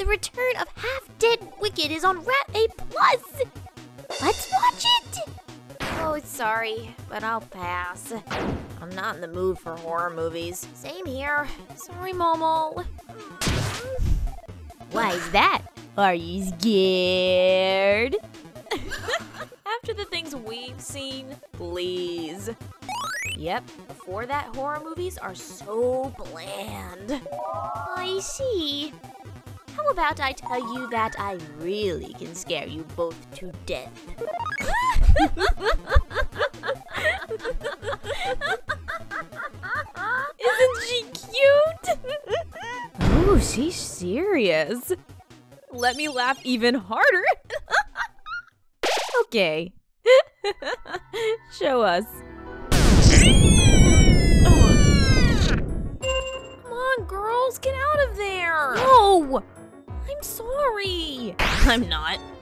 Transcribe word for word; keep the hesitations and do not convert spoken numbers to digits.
The Return of Half-Dead Wicked is on Rat A plus. Let's watch it. Oh, sorry, but I'll pass. I'm not in the mood for horror movies. Same here. Sorry, Momo. Why is that? Are you scared? After the things we've seen, please. Yep, before that, horror movies are so bland. I see. How about I tell you that I really can scare you both to death? Isn't she cute? Oh, she's serious. Let me laugh even harder. Okay. Show us. Come on, girls, get out of there. No! I'm sorry. I'm not.